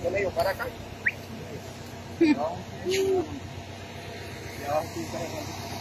Yo le digo, para acá. No, ya, sí,